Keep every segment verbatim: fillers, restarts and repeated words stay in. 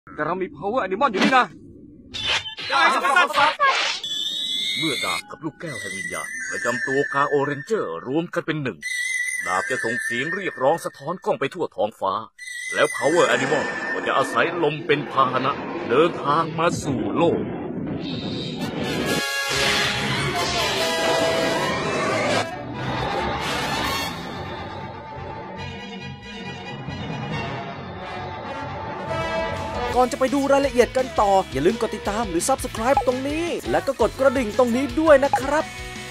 แต่เรามี power animal อยู่นี่นะเมื่อดาบกับลูกแก้วแห่งวิญญาณประจำตัวกาโอเรนเจอร์รวมกันเป็นหนึ่งดาบจะส่งเสียงเรียกร้องสะท้อนกล้องไปทั่วท้องฟ้าแล้ว power animal ก็จะอาศัยลมเป็นพาหนะเดินทางมาสู่โลกก่อนจะไปดูรายละเอียดกันต่ออย่าลืมกดติดตามหรือ ซับสไครบ์ ตรงนี้และก็กดกระดิ่งตรงนี้ด้วยนะครับ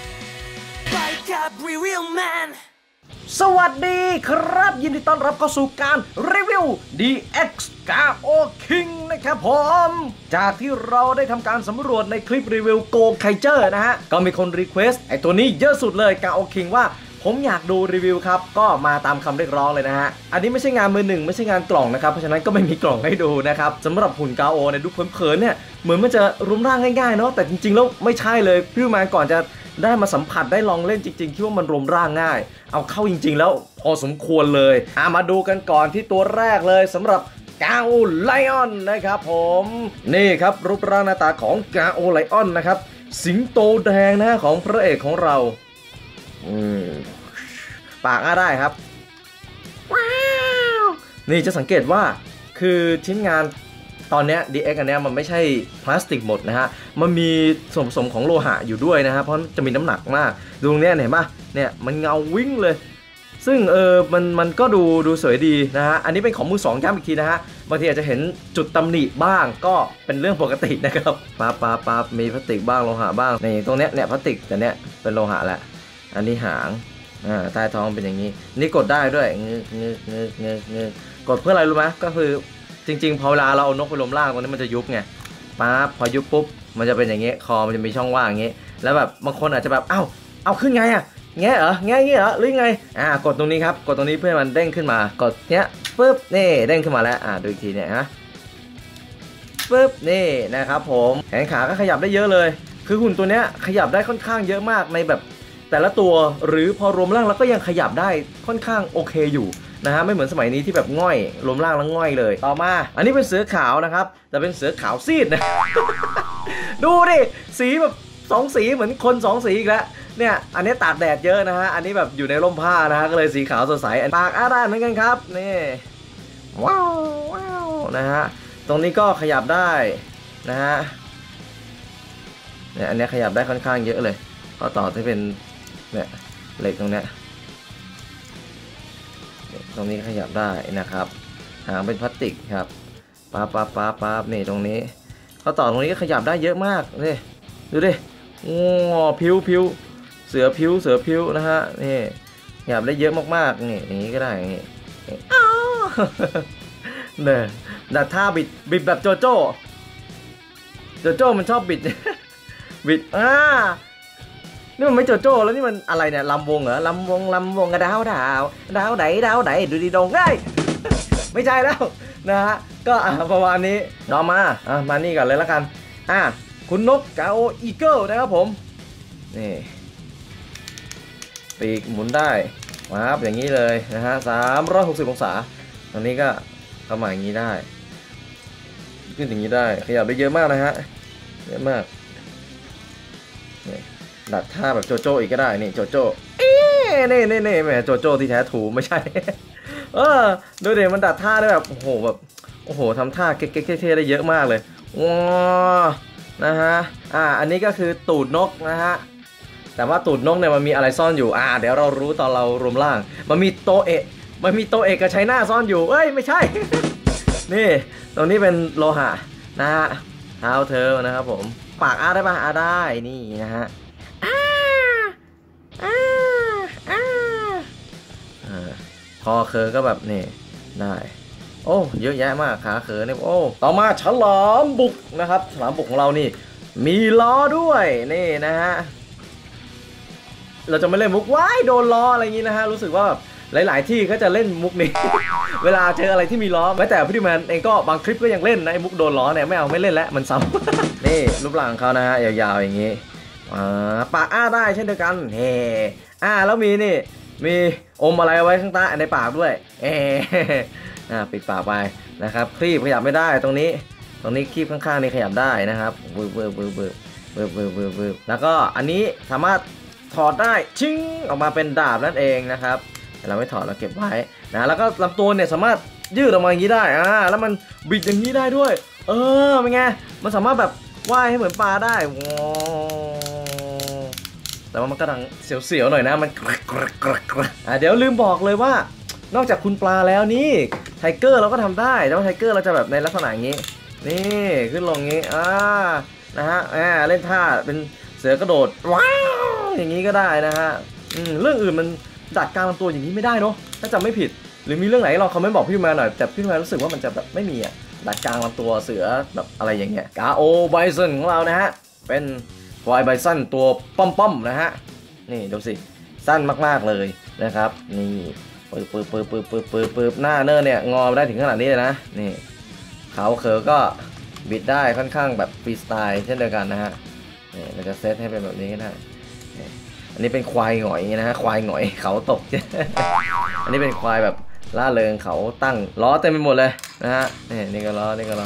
สวัสดีครับยินดีต้อนรับเข้าสู่การรีวิว ดี เอ็กซ์ กาโอ King นะครับผมจากที่เราได้ทำการสำรวจในคลิปรีวิวโกไคเจอร์นะฮะก็มีคนรีเควสต์ไอตัวนี้เยอะสุดเลยกาโอ King ว่าผมอยากดูรีวิวครับก็มาตามคำเรียกร้องเลยนะฮะอันนี้ไม่ใช่งานมือหนึ่งไม่ใช่งานกล่องนะครับเพราะฉะนั้นก็ไม่มีกล่องให้ดูนะครับสำหรับหุ่นกาโอเนี่ยดูเผินๆเนี่ยเหมือนมันจะรุมร่างง่ายๆเนาะแต่จริงๆแล้วไม่ใช่เลยพี่มาก่อนจะได้มาสัมผัสได้ลองเล่นจริงๆคิดว่ามันรวมร่างง่ายเอาเข้าจริงๆแล้วพอสมควรเลยอ่ะมาดูกันก่อนที่ตัวแรกเลยสำหรับกาโอไลออนนะครับผมนี่ครับรูปร่างหน้าตาของกาโอไลออนนะครับสิงโตแดงนะของพระเอกของเราอืมปากอ้าได้ครับว้าวนี่จะสังเกตว่าคือชิ้นงานตอนนี้ ดี เอ็กซ์ อันนี้มันไม่ใช่พลาสติกหมดนะฮะมันมีส่วนผสมของโลหะอยู่ด้วยนะฮะเพราะจะมีน้ำหนักมากดูตรงนี้เห็นปะเนี่ยมันเงาวิ่งเลยซึ่งเออมันมันก็ดูดูสวยดีนะฮะอันนี้เป็นของมือสองย้ำอีกทีนะฮะบางทีอาจจะเห็นจุดตำหนิบ้างก็เป็นเรื่องปกตินะครับปั๊บปั๊บปั๊บมีพลาสติกบ้างโลหะบ้างนี่ตรงเนี้ยเนี่ยพลาสติกแต่เนี้ยเป็นโลหะแหละอันนี้หางอ่าใต้ท้องเป็นอย่างนี้นี่กดได้ด้วยงึกงึกงึกงึกงึกกดเพื่ออะไรรู้ไหมก็คือจริงๆพอเวลาเราเอานกไปลมล่างตรงนี้มันจะยุบไงปั๊บพอยุบปุ๊บมันจะเป็นอย่างเงี้ยคอมันจะมีช่องว่างอย่างเงี้ยแล้วแบบบางคนอาจจะแบบเอ้าเอาขึ้นไงอะแง่เหรอแง่เงี้ยเหรอหรือไงอ่ากดตรงนี้ครับกดตรงนี้เพื่อมันเด้งขึ้นมากดเนี้ยปุ๊บนี่เด้งขึ้นมาแล้วอ่าดูอีกทีเนี่ยฮะปุ๊บนี่นะครับผมแขนขาก็ขยับได้เยอะเลยคือหุ่นตัวเนี้ยขยับได้ค่อนข้างเยอะมากในแบบแต่ละตัวหรือพอรวมร่างแล้วก็ยังขยับได้ค่อนข้างโอเคอยู่นะฮะไม่เหมือนสมัยนี้ที่แบบง่อยรวมร่างแล้วง่อยเลยต่อมาอันนี้เป็นเสือขาวนะครับแต่เป็นเสือขาวซีดนะ ดูดิสีแบบสองสีเหมือนคนสองสีอีกแล้วเนี่ยอันนี้ตากแดดเยอะนะฮะอันนี้แบบอยู่ในร่มผ้านะฮะก็เลยสีขาวสดใสปากอ้าได้เหมือนกันครับนี่ว้าวว้าวนะฮะตรงนี้ก็ขยับได้นะฮะเนี่ยอันนี้ขยับได้ค่อนข้างเยอะเลยก็ต่อที่เป็นเนี่ยเหล็กตรงเนี้ยตรงนี้ขยับได้นะครับหางเป็นพลาสติกครับปั๊บปั๊บปั๊บปั๊บนี่ตรงนี้เขาต่อตรงนี้ก็ขยับได้เยอะมากนี่ดูดิโอ้พิ้วพิ้วเสือพิ้วเสือพิ้วนะฮะนี่ขยับได้เยอะมากๆนี่อย่างนี้ก็ได้นี่เนี่ยดัดท่าบิดบิดแบบโจโจ้โจโจ้มันชอบบิดบิดอ่านี่มันไม่โจโจ้แล้วนี่มันอะไรเนี่ยลำวงเหรอลำวงลำวงกระดาวดาวดาวไหนดาวไหนดูดีดงได้ไม่ใช่แล้วนะฮะก็ประมาณนี้ต่อมาอ่ะมานี่ก่อนเลยละกันอ่ะคุณนกกาโออีเกิลนะครับผมนี่ปีกหมุนได้มาครับอย่างนี้เลยนะฮะสามร้อยหกสิบองศาตรงนี้ก็เข้ามาอย่างนี้ได้ขึ้นอย่างนี้ได้ขยับได้เยอะมากนะฮะเยอะมากนี่ดัดท่าแบบโจโจ้อีกก็ได้นี่โจโจ้เอ๊ะนี่นี่นี่แหมโจโจ้ที่แท้ถูไม่ใช่ เออดูเดี๋ยวมันดัดท่าได้แบบโอ้โหแบบโอ้โหทำท่าเก๊กๆเท่ๆได้เยอะมากเลยว้านะฮะอ่าอันนี้ก็คือตูดนกนะฮะแต่ว่าตูดนกเนี่ยมันมีอะไรซ่อนอยู่อ่าเดี๋ยวเรารู้ตอนเรารวมร่างมันมีโตเอะมันมีโตเอะกับไชน่าซ่อนอยู่เอ้ยไม่ใช่ นี่ตรงนี้เป็นโลหะนะฮะเท้าเธอนะครับผมปากอ้าได้ปะอ้าได้นี่นะฮะอ้าอ้าอ้าคอเคอก็แบบนี่ได้โอ้เยอะแยะมากขาเขอเนี่ยโอ้ต่อมาฉลามบุกนะครับฉลามบุกของเรานี่มีล้อด้วยนี่นะฮะเราจะไม่เล่นมุกว้ายโดนล้ออะไรอย่างนี้นะฮะรู้สึกว่าแบบหลายๆที่ก็จะเล่นมุกนี้ เวลาเจออะไรที่มีล้อแม้แต่พี่ดิแมนเองก็บางคลิปก็ยังเล่นนะไอ้มุกโดนล้อเนี่ยไม่เอาไม่เล่นแล้วมันซ้ำ นี่รูปร่างเขานะฮะยาวๆอย่างนี้อ่าปากอ้าได้เช่นเดียวกันเฮ่อ่าแล้วมีนี่มีอมอะไรไว้ข้างใต้ในปากด้วยเอออ่าปิดปากไปนะครับคลีบขยับไม่ได้ตรงนี้ตรงนี้คลีบข้างๆนี่ขยับได้นะครับเบิร์เบิร์เบิร์เบิร์เบิร์เบิร์เบิร์เบิร์แล้วก็อันนี้สามารถถอดได้ชิงออกมาเป็นดาบนั่นเองนะครับแต่เราไม่ถอดเราเก็บไว้นะแล้วก็ลำตัวเนี่ยสามารถยืดออกมาอย่างนี้ได้อ่าแล้วมันบิดอย่างนี้ได้ด้วยเออเป็นไงมันสามารถแบบว่ายให้เหมือนปลาได้แต่ว่ามันก็ดังเสียวๆหน่อยนะมันกรกรกรกรอ่าเดี๋ยวลืมบอกเลยว่านอกจากคุณปลาแล้วนี่ไทเกอร์เราก็ทำได้แต่ว่าไทเกอร์เราจะแบบในลักษณะอย่างนี้นี่ขึ้นลงงี้อ่านะฮะอ่าเล่นท่าเป็นเสือกระโดดว้าวอย่างนี้ก็ได้นะฮะอืมเรื่องอื่นมันดัดกลางลำตัวอย่างนี้ไม่ได้เนาะถ้าจำไม่ผิดหรือมีเรื่องไหนลองคอมเมนต์บอกพี่มาหน่อยแต่พี่มารู้สึกว่ามันจะแบบไม่มีอ่ะดัดกลางลำตัวเสือแบบอะไรอย่างเงี้ยกาโอไบซันของเรานะฮะเป็นควายไบซันตัวป้อมๆนะฮะนี่ดูสิสั้นมากๆเลยนะครับนี่ปืบปืบปืบปืบปืบปืบปืบหน้าเนอร์เนี่ยงอได้ถึงขนาดนี้เลยนะนี่เขาเขอก็บิดได้ค่อนข้างแบบฟรีสไตล์เช่นเดียวกันนะฮะนี่เราจะเซตให้เป็นแบบนี้ก็ได้อันนี้เป็นควายหงอยนะฮะควายหงอยเขาตก อันนี้เป็นควายแบบล่าเริงเขาตั้งล้อเต็มไปหมดเลยนะฮะนี่นี่ก็ล้อนี่ก็ล้อ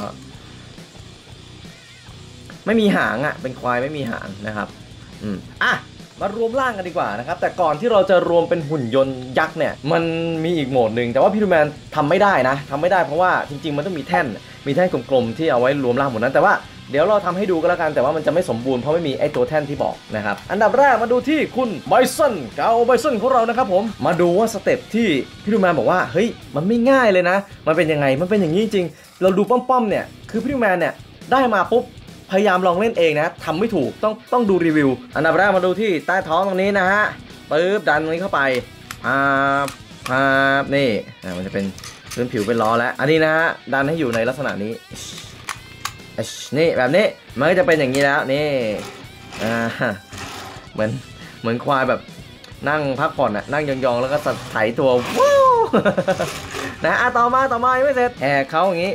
ไม่มีหางอ่ะเป็นควายไม่มีหางนะครับอืมอ่ะมารวมร่างกันดีกว่านะครับแต่ก่อนที่เราจะรวมเป็นหุ่นยนต์ยักษ์เนี่ยมันมีอีกโหมดหนึ่งแต่ว่าพี่ดูแมนทำไม่ได้นะทำไม่ได้เพราะว่าจริงๆมันต้องมีแท่นมีแท่นกลมๆที่เอาไว้รวมร่างหมดนั้นแต่ว่าเดี๋ยวเราทำให้ดูก็แล้วกันแต่ว่ามันจะไม่สมบูรณ์เพราะไม่มีไอ้ตัวแท่นที่บอกนะครับอันดับแรกมาดูที่คุณไบซันเกาไบซันของเรานะครับผมมาดูว่าสเต็ปที่พี่ดูแมนบอกว่าเฮ้ยมันไม่ง่ายเลยนะมันเป็นยังไงมันเป็นอย่างนี้จริงเราดูป้อมๆเนี่ยคือพี่ดูแมนเนี่ยได้มาปุ๊บพยายามลองเล่นเองนะทำไม่ถูกต้องต้องดูรีวิวอันดับแรกมาดูที่ใต้ท้องตรงนี้นะฮะปึ๊บดันตรงนี้เข้าไปอ่าอ่านี่มันจะเป็นพื้นผิวเป็นล้อแล้วอันนี้นะฮะดันให้อยู่ในลักษณะนี้นี่แบบนี้มันก็จะเป็นอย่างนี้แล้วนี่อ่าเหมือนเหมือนควายแบบนั่งพักผ่อนน่ะนั่งยองๆแล้วก็ไถตัวว้าวนะอ่ะต่อมาต่อมายังไม่เสร็จแอบเขาอย่างนี้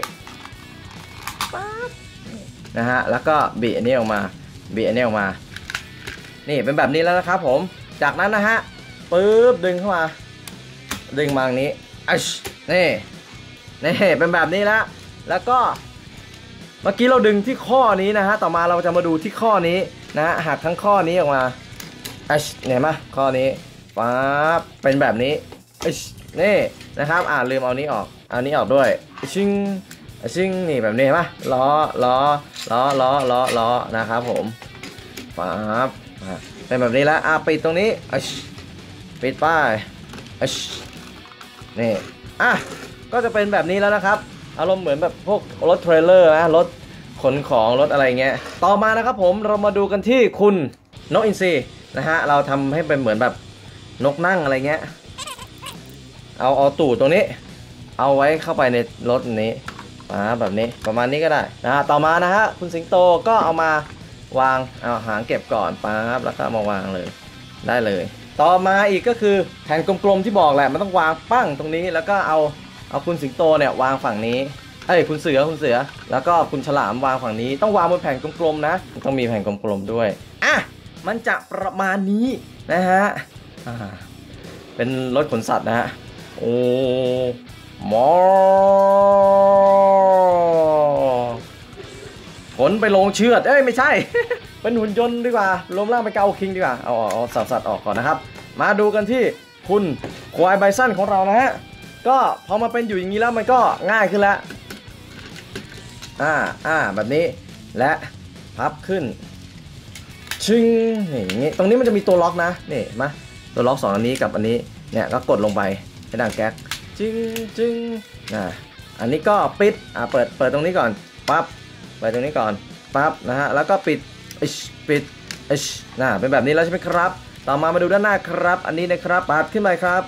นะฮะแล้วก็บีอันนี้ออกมาบีอันนี้ออกมานี่เป็นแบบนี้แล้วนะครับผมจากนั้นนะฮะปึ๊บดึงเข้ามาดึงมาอย่างนี้อัชนี่นี่เป็นแบบนี้แล้วแล้วก็เมื่อกี้เราดึงที่ข้อนี้นะฮะต่อมาเราจะมาดูที่ข้อนี้นะฮะหักทั้งข้อนี้ออกมาอัชเห็นไหมข้อนี้ปั๊บเป็นแบบนี้อัชนี่นะครับอ่าลืมเอานี้ออกเอานี้ออกด้วยชิงชิงนี่แบบนี้เห็นไหมล้อล้อล้อล้อล้อล้อนะครับผมปั๊บเป็นแบบนี้แล้วอ่ะปิดตรงนี้อัชปิดป้ายอัชนี่อ่ะก็จะเป็นแบบนี้แล้วนะครับอารมณ์เหมือนแบบพวกรถเทรลเลอร์นะรถขนของรถอะไรเงี้ยต่อมานะครับผมเรามาดูกันที่คุณนกอินทรีนะฮะเราทำให้เป็นเหมือนแบบนกนั่งอะไรเงี้ยเอาเอาตูดตรงนี้เอาไว้เข้าไปในรถนี้อ่าแบบนี้ประมาณนี้ก็ได้นะฮะต่อมานะฮะคุณสิงโตก็เอามาวางเอาหางเก็บก่อนปั๊บแล้วก็มาวางเลยได้เลยต่อมาอีกก็คือแผ่นกลมๆที่บอกแหละมันต้องวางปั้งตรงนี้แล้วก็เอาเอาคุณสิงโตเนี่ยวางฝั่งนี้เอ้ยคุณเสือคุณเสือแล้วก็คุณฉลามวางฝั่งนี้ต้องวางบนแผ่นกลมๆนะต้องมีแผ่นกลมๆด้วยอ่ะมันจะประมาณนี้นะฮะอ่าเป็นรถขนสัตว์นะฮะโอ้หมอขนไปลงเชือดเอ้ยไม่ใช่ เป็นหุ่นยนต์ดีกว่ารวมร่างเป็นเกาคิงดีกว่าเอาเอาสัตว์สัตว์ออกก่อนนะครับมาดูกันที่คุณควายไบซันของเรานะฮะก็พอมาเป็นอยู่อย่างนี้แล้วมันก็ง่ายขึ้นแล้วอ่าอ่าแบบนี้และพับขึ้นชิงนี่อย่างนี้ตรงนี้มันจะมีตัวล็อกนะนี่มาตัวล็อกสองอันนี้กับอันนี้เนี่ยก็กดลงไปให้ดังแก๊กจิงจิงอ่าอันนี้ก็ปิดอ่าเปิดเปิดตรงนี้ก่อนปั๊บเปิดตรงนี้ก่อนปั๊บนะฮะแล้วก็ปิดปิดน่าเป็นแบบนี้แล้วใช่ไหมครับต่อมามาดูด้านหน้าครับอันนี้นะครับปัดขึ้นไปครับ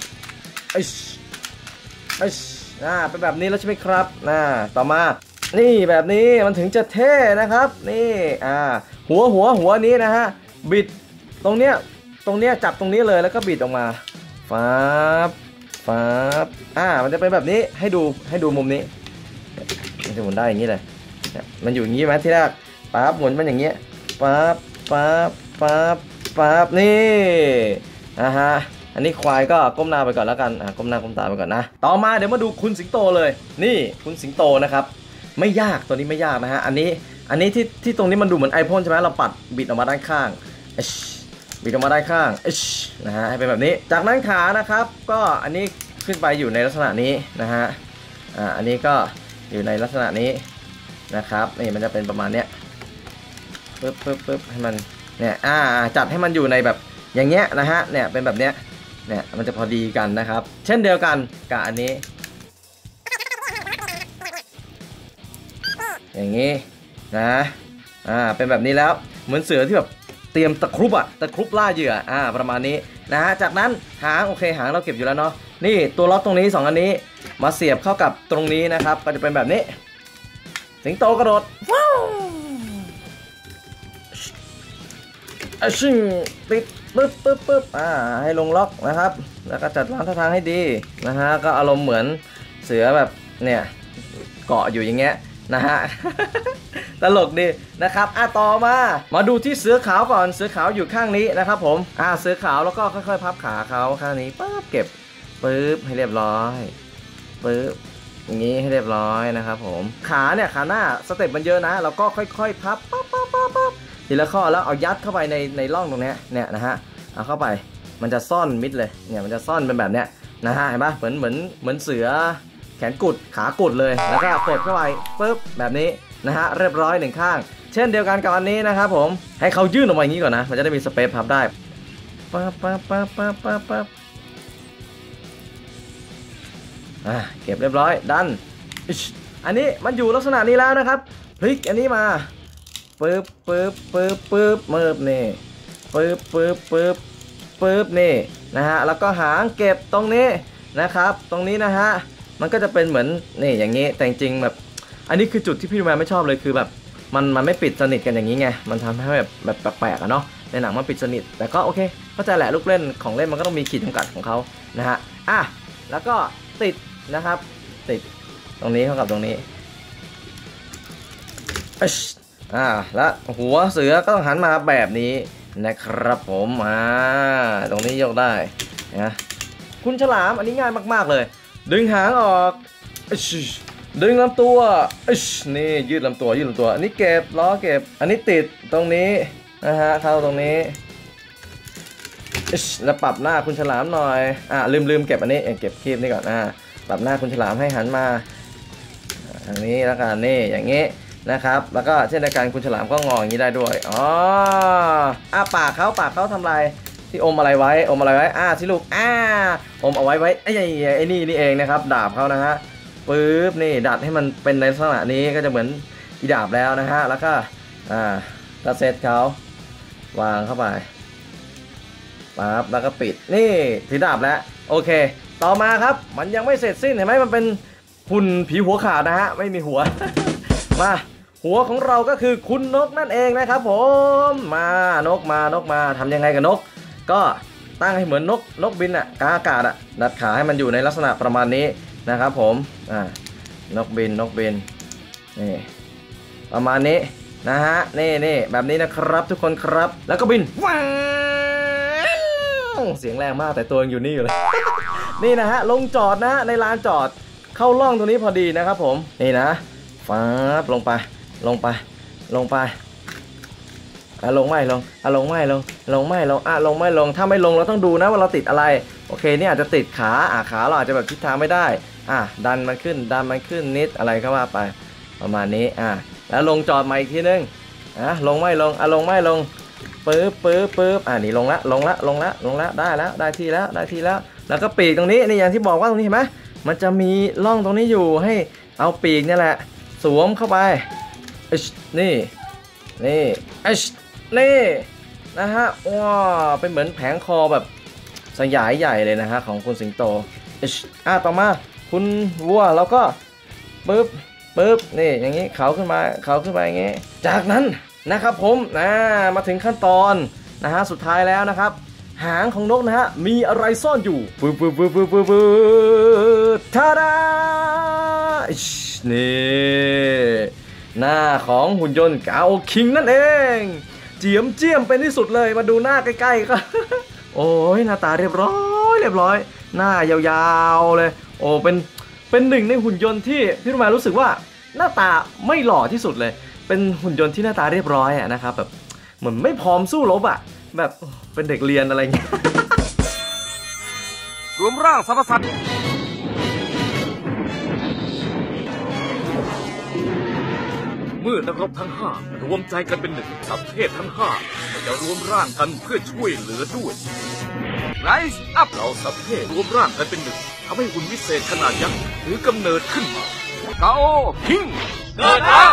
น่าเป็นแบบนี้แล้วใช่ไหมครับน่าต่อมานี่แบบนี้มันถึงจะเท่นะครับนี่อ่าหัวหัวหัวนี้นะฮะบิดตรงเนี้ยตรงเนี้ยจับตรงนี้เลยแล้วก็บิดออกมาฟ้าฟ้าอ่ามันจะเป็นแบบนี้ให้ดูให้ดูมุมนี้มันจะหมุนได้อย่างนี้เลยมันอยู่อย่างนี้ไหมที่แรกปั๊บหมุนมันอย่างเงี้ยปั๊บปั๊บปั๊บปั๊บนี่นะฮะอันนี้ควายก็ก้มหน้าไปก่อนแล้วกันอ่ะก้มหน้าก้มตาไปก่อนนะต่อมาเดี๋ยวมาดูคุณสิงโตเลยนี่คุณสิงโตนะครับไม่ยากตัวนี้ไม่ยากนะฮะอันนี้อันนี้ที่ที่ตรงนี้มันดูเหมือนไอพ่นใช่ไหมเราปัดบิดออกมาด้านข้างบิดออกมาด้านข้างนะฮะให้เป็นแบบนี้จากนั้นขานะครับก็อันนี้ขึ้นไปอยู่ในลักษณะนี้นะฮะอ่าอันนี้ก็อยู่ในลักษณะนี้นะครับนี่มันจะเป็นประมาณเนี้ยปึ๊บปึ๊บปึ๊บให้มันเนี่ยอ่าจัดให้มันอยู่ในแบบอย่างเงี้ยนะฮะเนี่ยเป็นแบบเนี้ยเนี่ยมันจะพอดีกันนะครับเช่นเดียวกันกับอันนี้อย่างงี้นะอ่าเป็นแบบนี้แล้วเหมือนเสือที่แบบเตรียมตะครุบอะตะครุบล่าเหยื่ออ่าประมาณนี้นะฮะจากนั้นหางโอเคหางเราเก็บอยู่แล้วเนาะนี่ตัวล็อกตรงนี้สองอันนี้มาเสียบเข้ากับตรงนี้นะครับก็จะเป็นแบบนี้สิงโตกระโดดว้าวอ่ะชิงติดปึ๊บปึ๊บปึ๊บอ่าให้ลงล็อกนะครับแล้วก็จัดวางท่าทางให้ดีนะฮะก็อารมณ์เหมือนเสือแบบเนี่ยเกาะอยู่อย่างเงี้ยนะฮะ ตลกดีนะครับอ่ะต่อมามาดูที่เสือขาวก่อนเสือขาวอยู่ข้างนี้นะครับผมอ่าเสือขาวแล้วก็ค่อยๆพับขาเขาข้างนี้ปั๊บเก็บปึ๊บให้เรียบร้อยปึ๊บอย่างนี้ให้เรียบร้อยนะครับผมขาเนี่ยขาหน้าสเต็ปมันเยอะนะเราก็ค่อยๆพับปั๊บปั๊บปั๊บปั๊บทีละข้อแล้วเอายัดเข้าไปในในร่องตรงนี้เนี่ยนะฮะเอาเข้าไปมันจะซ่อนมิดเลยเนี่ยมันจะซ่อนเป็นแบบเนี้ยนะฮะเห็นปะเหมือนเหมือนเหมือนเสือแขนกุดขากุดเลยแล้วก็กดเข้าไปปึ๊บแบบนี้นะฮะเรียบร้อยหนึ่งข้างเช่นเดียวกันกับอันนี้นะครับผมให้เขายื่นออกมาอย่างนี้ก่อนนะมันจะได้มีสเปซพับได้ปั๊บปั๊บปั๊บปั๊บปั๊บปั๊บอ่ะเก็บเรียบร้อยดันอันนี้มันอยู่ลักษณะนี้แล้วนะครับพลิกอันนี้มาปึ๊บปึ๊บปึ๊บปึ๊บมืบนี่ปึ๊บปึ๊บปึ๊บปึ๊บนี่นะฮะแล้วก็หางเก็บตรงนี้นะครับตรงนี้นะฮะมันก็จะเป็นเหมือนนี่อย่างนี้แต่จริงแบบอันนี้คือจุดที่พี่ดูแมนไม่ชอบเลยคือแบบมันมันไม่ปิดสนิทกันอย่างนี้ไงมันทำให้แบบแบบแปลกๆอะเนาะในหนังมันปิดสนิทแต่ก็โอเคเข้าใจแหละลูกเล่นของเล่นมันก็ต้องมีขีดจำกัดของเขานะฮะอ่ะแล้วก็ติดนะครับติดตรงนี้เข้ากับตรงนี้อ่าแล้วหัวเสือก็ต้องหันมาแบบนี้นะครับผมอ่าตรงนี้ยกได้นะคุณฉลามอันนี้ง่ายมากๆเลยดึงหางออกดึงลำตัวนี่ยืดลำตัวยืดลำตัวอันนี้เก็บล้อเก็บอันนี้ติดตรงนี้นะฮะเข้าตรงนี้แล้วปรับหน้าคุณฉลามหน่อยอ่าลืมลืมเก็บอันนี้เก็บคลิปนี้ก่อนอ่าปรับหน้าคุณฉลามให้หันมาทางนี้แล้วกันนี่อย่างนี้นะครับแล้วก็เช่นเดียวกันคุณฉลามก็งออย่างนี้ได้ด้วยอ๋ออ่าปากเขาปากเขาทำลายที่อมอะไรไว้อมอะไรไว้อ่าที่ลูกอ่าอมเอาไว้ไว้ไอ้ไอ้นี่นี่เองนะครับดาบเขานะฮะปึ๊บนี่ดัดให้มันเป็นในลักษณะนี้ก็จะเหมือนอีดาบแล้วนะฮะแล้วก็อ่าก็เซตเขาวางเข้าไปปั๊บแล้วก็ปิดนี่ถือดาบแล้วโอเคต่อมาครับมันยังไม่เสร็จสิ้นเห็นไหมมันเป็นหุ่นผีหัวขาดนะฮะไม่มีหัว มาหัวของเราก็คือคุณนกนั่นเองนะครับผมมานกมานกมาทำยังไงกับนกก็ตั้งให้เหมือนนกนกบินอ่ะกาอากาศอ่ะดัดขาให้มันอยู่ในลักษณะประมาณนี้นะครับผมอ่านกบินนกบินนี่ประมาณนี้นะฮะนี่นี่แบบนี้นะครับทุกคนครับแล้วก็บินว้าวเสียงแรงมากแต่ตัวยังอยู่นี่อยู่เลย นี่นะฮะลงจอดนะในลานจอดเข้าร่องตรงนี้พอดีนะครับผมนี่นะฟ้าลงไปลงไปลงไปอ่ะลงไม่ลงอ่ะลงไม่ลงลงไม่ลงอ่ะลงไม่ลงถ้าไม่ลงเราต้องดูนะว่าเราติดอะไรโอเคเนี่ยอาจจะติดขาอ่ะขาเราอาจจะแบบทิศทางไม่ได้อ่ะดันมันขึ้นดันมันขึ้นนิดอะไรก็ว่าไปประมาณนี้อ่ะแล้วลงจอดใหม่อีกทีนึงอ่ะลงไม่ลงอ่ะลงไม่ลงปึ๊บปึ๊บปึ๊บอ่ะนี่ลงละลงละลงละลงละได้แล้วได้ที่แล้วได้ที่แล้วแล้วก็ปีกตรงนี้นี่อย่างที่บอกว่าตรงนี้เห็นไหมมันจะมีร่องตรงนี้อยู่ให้เอาปีกนี่แหละสวมเข้าไปนี่นี่นี่นะฮะว้าเป็นเหมือนแผงคอแบบสยายใหญ่เลยนะฮะของคุณสิงโตอ่ะต่อมาคุณวัวเราก็ปึ๊บปึ๊บนี่อย่างนี้เขาขึ้นมาเขาขึ้นมาอย่างนี้จากนั้นนะครับผมนะมาถึงขั้นตอนนะฮะสุดท้ายแล้วนะครับหางของนกนะฮะมีอะไรซ่อนอยู่ปึ๊บปึ๊บปึ๊บปึ๊บปึ๊บปึ๊บทาดานี่หน้าของหุ่นยนต์กาโอคิงนั่นเองเจียมเจียมเป็นที่สุดเลยมาดูหน้าใกล้ๆก็โอ้ยหน้าตาเรียบร้อยเรียบร้อยหน้ายาวๆเลยโอ้เป็นเป็นหนึ่งในหุ่นยนต์ที่พี่รุ่นมารู้สึกว่าหน้าตาไม่หล่อที่สุดเลยเป็นหุ่นยนต์ที่หน้าตาเรียบร้อยอะนะครับแบบเหมือนไม่พร้อมสู้รบอะแบบเป็นเด็กเรียนอะไรเงี้ยรวมร่างสรรพสัตว์เมื่อนักรบทั้งห้ารวมใจกันเป็นหนึ่งสัตว์เทพทั้งห้าก็จะรวมร่างกันเพื่อช่วยเหลือด้วยไรซ์อัพเราสัตว์เทพรวมร่างกันเป็นหนึ่งทำให้หุ่นวิเศษขนาดยักษ์ถือกำเนิดขึ้นมากาโอคิงเกิดแล้ว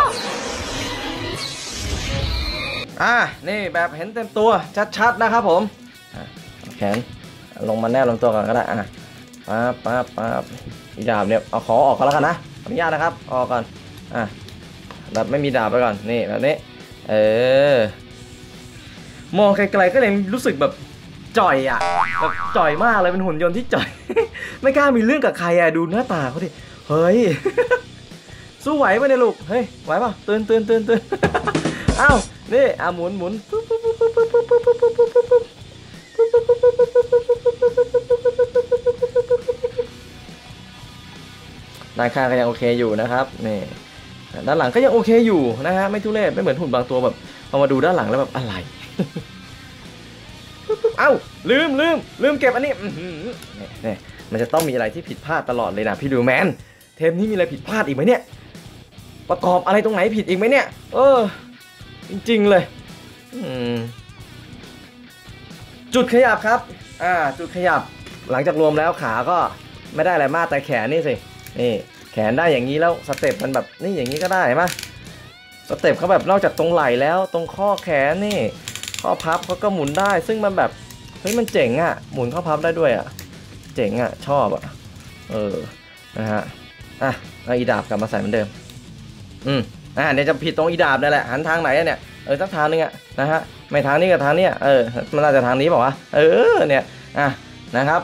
อ่านี่แบบเห็นเต็มตัวชัดๆนะครับผมแขนลงมาแนบลงตัวก่อนก็ได้อ่ะป๊าบป๊าบป๊าบอีดาบเนี่ยเอาขอออกก่อนแล้วกันนะขออนุญาตนะครับออกก่อนอ่ะแบบไม่มีดาบไปก่อนนี่แบบนี้เออมองไกลๆก็เลยรู้สึกแบบจ่อยอ่ะแบบจ่อยมากเลยเป็นหุ่นยนต์ที่จ่อย ไม่กล้ามีเรื่องกับใครอ่ะดูหน้าตาเขาดิเฮ้ย สู้ไหวไหมเนี่ยลูกเฮ้ยไหวป่ะตื่นตื่นตื่นตื่น อ้าวนี่อ่ะหมุนหมุนด้านข้างก็ยังโอเคอยู่นะครับนี่ด้านหลังก็ยังโอเคอยู่นะฮะไม่ทุเรศไม่เหมือนหุ่นบางตัวแบบพอมาดูด้านหลังแล้วแบบอะไร เอ้าลืมลืมลืมเก็บอันนี้นี่มันจะต้องมีอะไรที่ผิดพลาดตลอดเลยนะพี่ดูแมนเทปนี้มีอะไรผิดพลาดอีกไหมเนี่ยประกอบอะไรตรงไหนผิดอีกไหมเนี่ยเออจริงๆเลยจุดขยับครับอ่าจุดขยับหลังจากรวมแล้วขาก็ไม่ได้อะไรมากแต่แขนนี่สินี่แขนได้อย่างนี้แล้วสเต็ปมันแบบนี่อย่างนี้ก็ได้ไหมสเต็ปเขาแบบนอกจากตรงไหล่แล้วตรงข้อแขนนี่ข้อพับเขาก็หมุนได้ซึ่งมันแบบเฮ้ยมันเจ๋งอ่ะหมุนข้อพับได้ด้วยอ่ะเจ๋งอ่ะชอบอ่ะเออนะฮะอ่ะเอาอีดาบกลับมาใส่เหมือนเดิมอืมอ่าเดี๋ยวจะผิดตรงอีดาบนั่นแหละหันทางไหนเนี่ยเออสักทางนึงอ่ะนะฮะไม่ทางนี้กับทางนี้เออมันน่าจะทางนี้เปล่าวะเออเนี่ยอ่ะนะครับ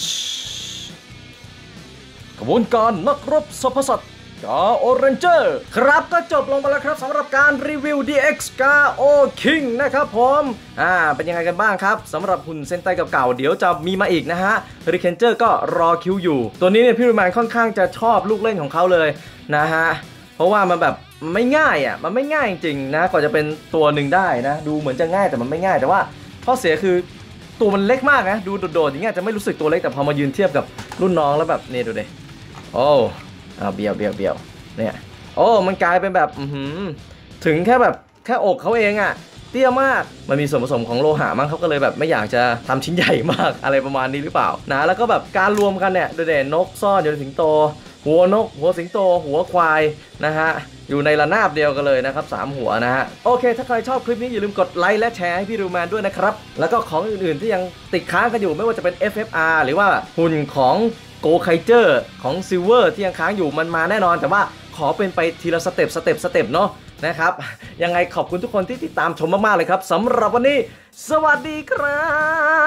กระบวนการนักรบสรรพสัตว์กาโอเรนเจอร์ครับก็จบลงไปแล้วครับสำหรับการรีวิว ดี เอ็กซ์ กาโอ King นะครับผมอ่าเป็นยังไงกันบ้างครับสำหรับหุ่นเซนไตเก่าๆเดี๋ยวจะมีมาอีกนะฮะริเคนเจอร์ก็รอคิวอยู่ตัวนี้เนี่ยพี่รุมานค่อนข้างจะชอบลูกเล่นของเขาเลยนะฮะเพราะว่ามันแบบไม่ง่ายอ่ะมันไม่ง่ายจริงๆนะกว่าจะเป็นตัวหนึ่งได้นะดูเหมือนจะง่ายแต่มันไม่ง่ายแต่ว่าข้อเสียคือตัวมันเล็กมากนะดูโดดๆอย่างเงี้ยจะไม่รู้สึกตัวเล็กแต่พอมายืนเทียบกับรุ่นน้องแล้วแบบนี่ดูดิโอ้อ่าเบียวเบียวเบียวเนี่ยโอ้มันกลายเป็นแบบถึงแค่แบบแค่อกเขาเองอ่ะเตี้ยมากมันมีส่วนผสมของโลหะมั้งเขาก็เลยแบบไม่อยากจะทำชิ้นใหญ่มากอะไรประมาณนี้หรือเปล่านะแล้วก็แบบการรวมกันเนี่ยดูเด่นนกซ่อนอยู่ในสิงโตหัวนกหัวสิงโตหัวควายนะฮะอยู่ในระนาบเดียวกันเลยนะครับสามหัวนะฮะโอเคถ้าใครชอบคลิปนี้อย่าลืมกดไลค์และแชร์ให้พี่รูแมนด้วยนะครับแล้วก็ของอื่นๆที่ยังติดค้างกันอยู่ไม่ว่าจะเป็น เอฟ เอฟ อาร์ หรือว่าหุ่นของโกไคเจอร์ของซิลเวอร์ที่ยังค้างอยู่มันมาแน่นอนแต่ว่าขอเป็นไปทีละสเต็ปสเต็ปสเต็ปเนาะนะครับยังไงขอบคุณทุกคนที่ติดตามชมมากๆเลยครับสำหรับวันนี้สวัสดีครับ